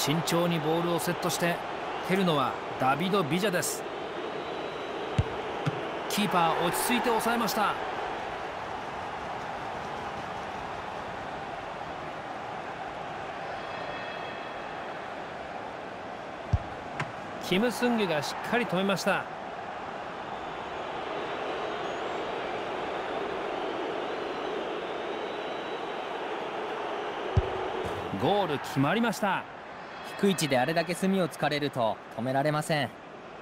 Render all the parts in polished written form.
慎重にボールをセットして蹴るのはダビド・ビジャです。キーパー落ち着いて抑えました。キム・スンギュがしっかり止めました。ゴール決まりました。 低い位置であれだけ隅を突かれると止められません。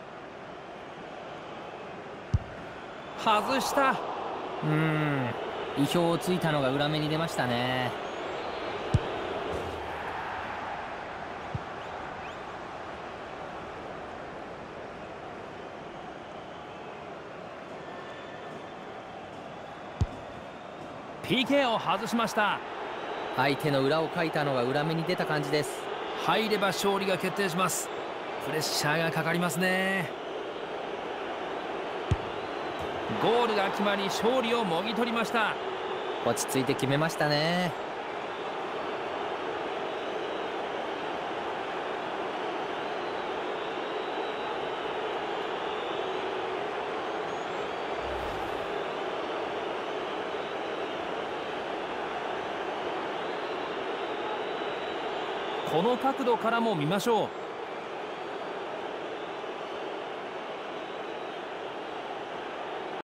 外した。 意表をついたのが裏目に出ましたね。 PK を外しました。 相手の裏をかいたのが裏目に出た感じです。 入れば勝利が決定します。プレッシャーがかかりますね。ゴールが決まり勝利をもぎ取りました。 落ち着いて決めましたね。 この角度からも見ましょう。